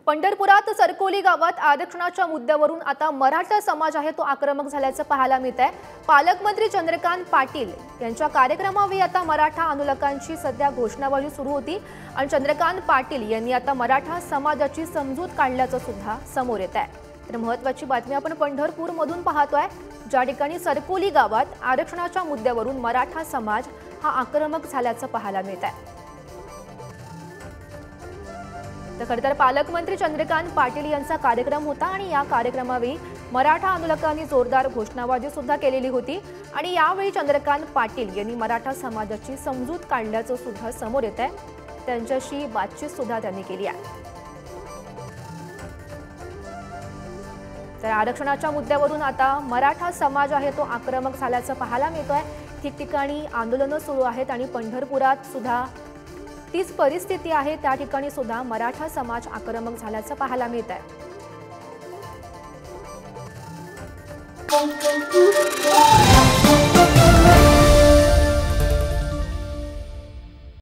पंढरपुरात सरकोली गावात आरक्षणाच्या मुद्द्यावरून आता मराठा समाज आहे तो आक्रमक झाल्याचं पाहायला मिळत आहे। पालकमंत्री चंद्रकांत पाटील यांच्या कार्यक्रमावेळी आता मराठा आंदोलकांची सध्या घोषणाबाजी सुरू होती आणि चंद्रकांत पाटील यांनी आता मराठा समाजाची समजूत काढल्याचं सुद्धा समोर येत आहे। तर महत्त्वाची बातमी आपण पंढरपूरमधून पाहतोय, ज्या ठिकाणी सरकोली गावात आरक्षणाच्या मुद्द्यावरून मराठा समाज हा आक्रमक झाल्याचं पाहायला मिळत आहे। तर खरं तर पालकमंत्री चंद्रकांत पाटील यांचा कार्यक्रम होता आणि या कार्यक्रमावेळी मराठा आंदोलकांनी जोरदार घोषणाबाजी सुद्धा केलेली होती आणि यावेळी चंद्रकांत पाटील यांनी मराठा समाजाची समजूत काढल्याचं सुद्धा समोर येत आहे। त्यांच्याशी बातचीत सुद्धा त्यांनी केली आहे। तर आरक्षणाच्या मुद्द्यावरून आता मराठा समाज आहे तो आक्रमक झाल्याचं पाहायला मिळतोय। ठिकठिकाणी आंदोलनं सुरू आहेत आणि पंढरपुरात सुद्धा तीच परिस्थिती आहे, त्या ठिकाणी सुद्धा मराठा समाज आक्रमक झाल्याचं पाहायला मिळत आहे।